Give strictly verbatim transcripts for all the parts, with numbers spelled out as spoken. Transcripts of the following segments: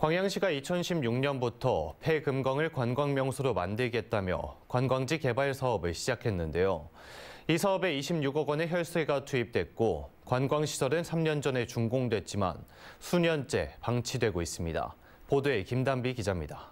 광양시가 이천십육 년부터 폐금광을 관광명소로 만들겠다며 관광지 개발 사업을 시작했는데요. 이 사업에 이십육억 원의 혈세가 투입됐고 관광시설은 삼 년 전에 준공됐지만 수년째 방치되고 있습니다. 보도에 김단비 기자입니다.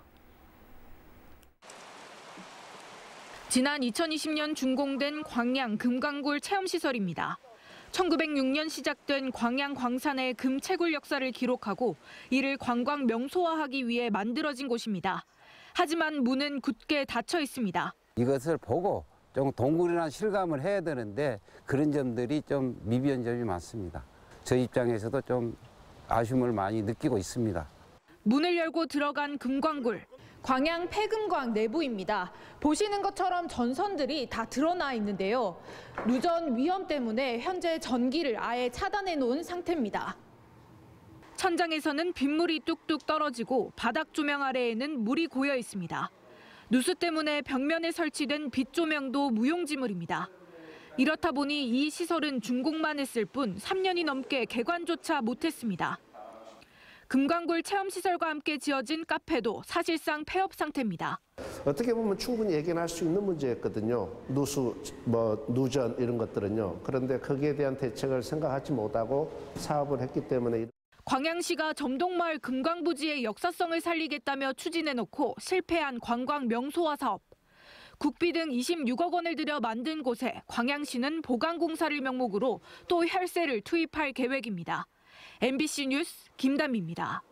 지난 이천이십 년 준공된 광양 금광굴 체험시설입니다. 천구백육 년 시작된 광양 광산의 금 채굴 역사를 기록하고 이를 관광 명소화하기 위해 만들어진 곳입니다. 하지만 문은 굳게 닫혀 있습니다. 이것을 보고 좀 동굴이나 실감을 해야 되는데 그런 점들이 좀 미비한 점이 많습니다. 저희 입장에서도 좀 아쉬움을 많이 느끼고 있습니다. 문을 열고 들어간 금광굴. 광양 폐금광 내부입니다. 보시는 것처럼 전선들이 다 드러나 있는데요. 누전 위험 때문에 현재 전기를 아예 차단해 놓은 상태입니다. 천장에서는 빗물이 뚝뚝 떨어지고 바닥 조명 아래에는 물이 고여 있습니다. 누수 때문에 벽면에 설치된 빛 조명도 무용지물입니다. 이렇다 보니 이 시설은 준공만 했을 뿐 삼 년이 넘게 개관조차 못했습니다. 금광굴 체험시설과 함께 지어진 카페도 사실상 폐업 상태입니다. 어떻게 보면 충분히 예견할 수 있는 문제였거든요. 누수, 뭐 누전 이런 것들은요. 그런데 거기에 대한 대책을 생각하지 못하고 사업을 했기 때문에. 광양시가 점동마을 금광부지의 역사성을 살리겠다며 추진해놓고 실패한 관광 명소화 사업. 국비 등 이십육억 원을 들여 만든 곳에 광양시는 보강공사를 명목으로 또 혈세를 투입할 계획입니다. 엠비씨 뉴스 김단비입니다.